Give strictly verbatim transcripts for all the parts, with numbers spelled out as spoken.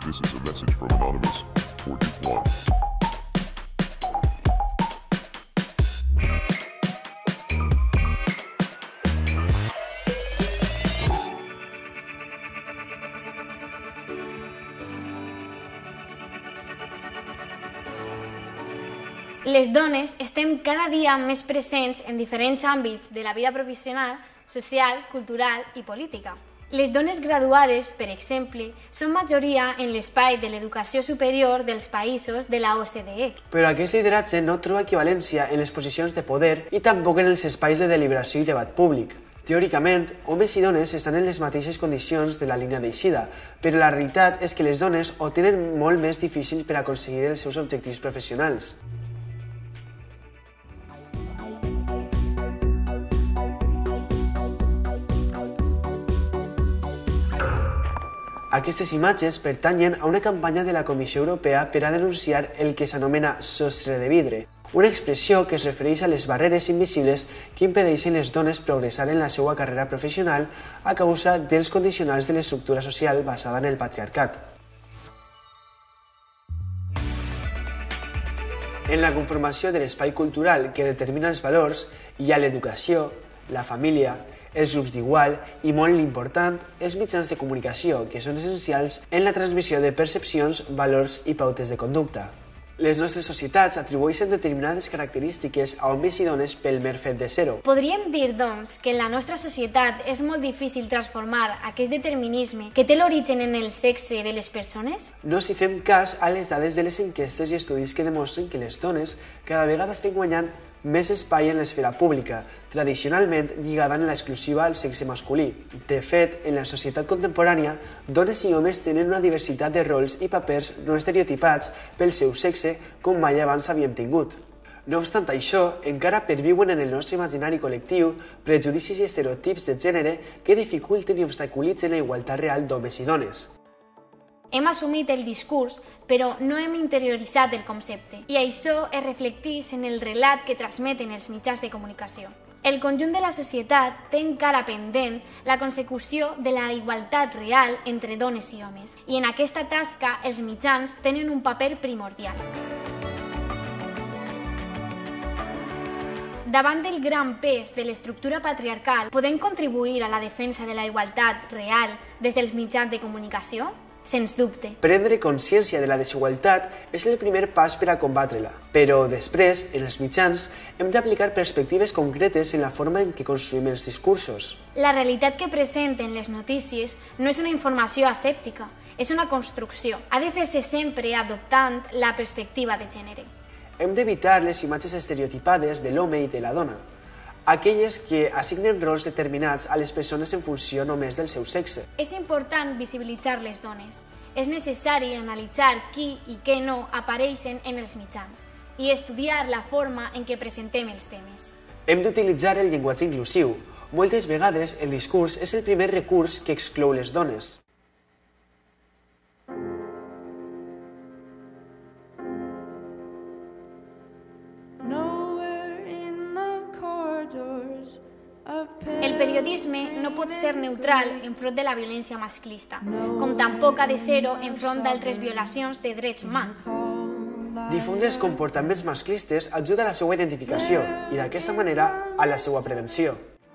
This is a message from Anonymous for Duke One. Les dones estem cada dia més presents en diferents àmbits de la vida professional, social, cultural i política. Les dones graduades, per exemple, són majoria en l'espai de l'educació superior dels països de la O C D E. Però aquest lideratge no troba equivalència en les posicions de poder i tampoc en els espais de deliberació i debat públic. Teòricament, homes i dones estan en les mateixes condicions de la línia d'eixida, però la realitat és que les dones ho tenen molt més difícil per aconseguir els seus objectius professionals. Aquestes imatges pertanyen a una campanya de la Comissió Europea per a denunciar el que s'anomena sostre de vidre, una expressió que es refereix a les barreres invisibles que impedeixen les dones progressar en la seva carrera professional a causa dels condicionants de l'estructura social basada en el patriarcat. En la conformació de l'espai cultural que determina els valors hi ha l'educació, la família, els grups d'igual i, molt important, els mitjans de comunicació, que són essencials en la transmissió de percepcions, valors i pautes de conducta. Les nostres societats atribueixen determinades característiques a homes i dones pel mer fet de ser-ho. Podríem dir, doncs, que en la nostra societat és molt difícil transformar aquest determinisme que té l'origen en el sexe de les persones? No si fem cas a les dades de les enquestes i estudis que demostren que les dones cada vegada estan guanyant més espai en l'esfera pública, tradicionalment lligada en l'exclusiva al sexe masculí. De fet, en la societat contemporània, dones i homes tenen una diversitat de rols i papers no estereotipats pel seu sexe com mai abans havíem tingut. No obstant això, encara perviuen en el nostre imaginari col·lectiu prejudicis i estereotips de gènere que dificulten i obstaculitzen la igualtat real d'homes i dones. Hem assumit el discurs, però no hem interioritzat el concepte, i això es reflecteix en el relat que transmeten els mitjans de comunicació. El conjunt de la societat té encara pendent la consecució de la igualtat real entre dones i homes, i en aquesta tasca els mitjans tenen un paper primordial. Davant del gran pes de l'estructura patriarcal, podem contribuir a la defensa de la igualtat real des dels mitjans de comunicació? Sens dubte. Prendre consciència de la desigualtat és el primer pas per a combatre-la, però després, en els mitjans, hem d'aplicar perspectives concretes en la forma en què construïm els discursos. La realitat que presenten les notícies no és una informació asèptica, és una construcció. Ha de fer-se sempre adoptant la perspectiva de gènere. Hem d'evitar les imatges estereotipades de l'home i de la dona, aquelles que assignen rols determinats a les persones en funció només del seu sexe. És important visibilitzar les dones. És necessari analitzar qui i què no apareixen en els mitjans i estudiar la forma en què presentem els temes. Hem d'utilitzar el llenguatge inclusiu. Moltes vegades el discurs és el primer recurs que exclou les dones. El periodisme no pot ser neutral enfront de la violència masclista, com tampoc ha de ser-ho enfront d'altres violacions de drets humans. Difondre els comportaments masclistes ajuda a la seva identificació i, d'aquesta manera, a la seva prevenció.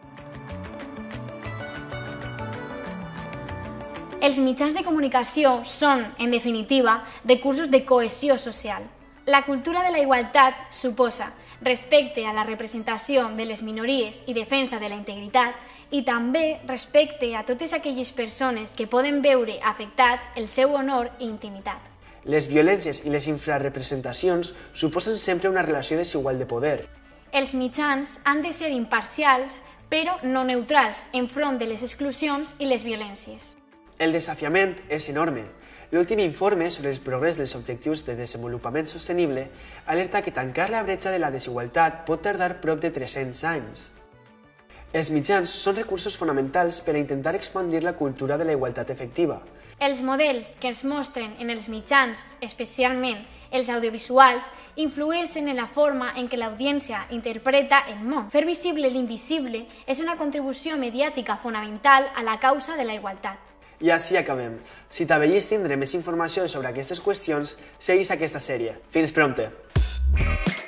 Els mitjans de comunicació són, en definitiva, recursos de cohesió social. La cultura de la igualtat suposa respecte a la representació de les minories i defensa de la integritat i també respecte a totes aquelles persones que poden veure afectats el seu honor i intimitat. Les violències i les infrarrepresentacions suposen sempre una relació desigual de poder. Els mitjans han de ser imparcials, però no neutrals, enfront de les exclusions i les violències. El desafiament és enorme. L'últim informe sobre el progrés dels objectius de desenvolupament sostenible alerta que tancar la bretxa de la desigualtat pot tardar prop de tres-cents anys. Els mitjans són recursos fonamentals per a intentar expandir la cultura de la igualtat efectiva. Els models que ens mostren en els mitjans, especialment els audiovisuals, influeixen en la forma en què l'audiència interpreta el món. Fer visible l'invisible és una contribució mediàtica fonamental a la causa de la igualtat. I així acabem. Si t'avellis tindre més informació sobre aquestes qüestions, segueix aquesta sèrie. Fins prompte!